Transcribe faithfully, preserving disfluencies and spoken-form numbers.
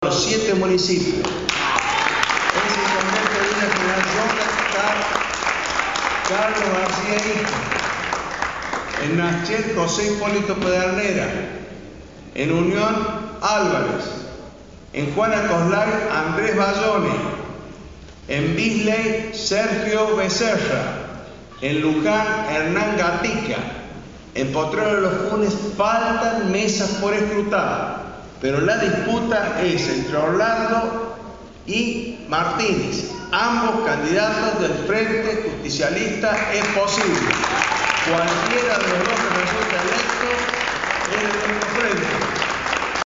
los siete municipios. Es el intendente de una generación Carlos García Hijo. En Nachel, José Hipólito Pedernera. En Unión, Álvarez. En Juana Coslay, Andrés Bayone. En Bisley, Sergio Becerra. En Luján, Hernán Gatica. En Potrero de los Funes faltan mesas por escrutar, pero la disputa es entre Orlando y Martínez. Ambos candidatos del Frente Justicialista. Es posible. Cualquiera de los dos que resulta electo es del mismo frente.